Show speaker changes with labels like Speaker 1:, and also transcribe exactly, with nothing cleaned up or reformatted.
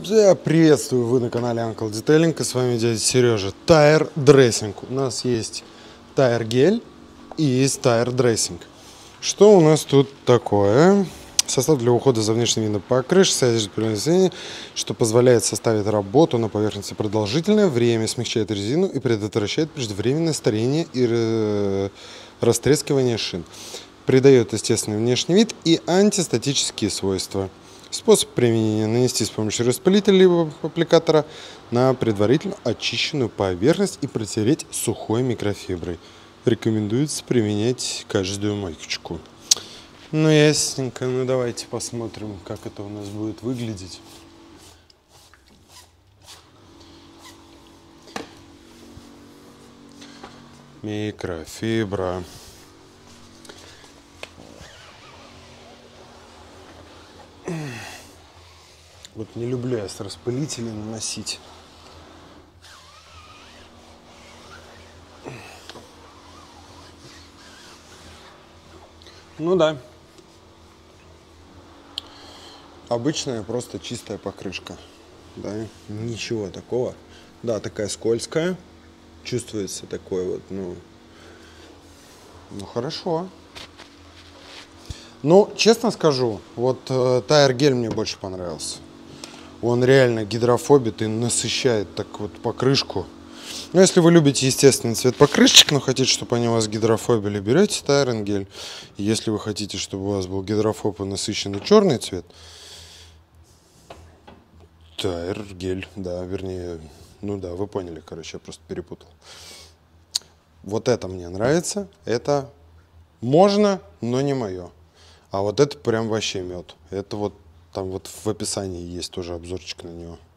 Speaker 1: Я приветствую, вы на канале Uncle Detailing, и с вами дядя Сережа. Tire Dressing. У нас есть Tire гель и есть Tire Dressing. Что у нас тут такое? Состав для ухода за внешним видом покрышки содержит приложение, что позволяет составить работу на поверхности продолжительное время, смягчает резину и предотвращает преждевременное старение и растрескивание шин. Придает естественный внешний вид и антистатические свойства. Способ применения: нанести с помощью распылителя либо аппликатора на предварительно очищенную поверхность и протереть сухой микрофиброй. Рекомендуется применять каждую маечку. Ну ясненько, ну давайте посмотрим, как это у нас будет выглядеть. Микрофибра. Вот не люблю я с распылителя наносить. Ну да. Обычная просто чистая покрышка. Да, ничего такого. Да, такая скользкая. Чувствуется такой вот, ну... Ну хорошо. Ну, честно скажу, вот э, Tire гель мне больше понравился. Он реально гидрофобит и насыщает так вот покрышку. Но если вы любите естественный цвет покрышечек, но хотите, чтобы они у вас гидрофобили, берете Tire гель. Если вы хотите, чтобы у вас был гидрофоб и насыщенный черный цвет, Tire гель, да, вернее, ну да, вы поняли, короче, я просто перепутал. Вот это мне нравится, это можно, но не мое. А вот это прям вообще мед. Это вот там вот в описании есть тоже обзорчик на него.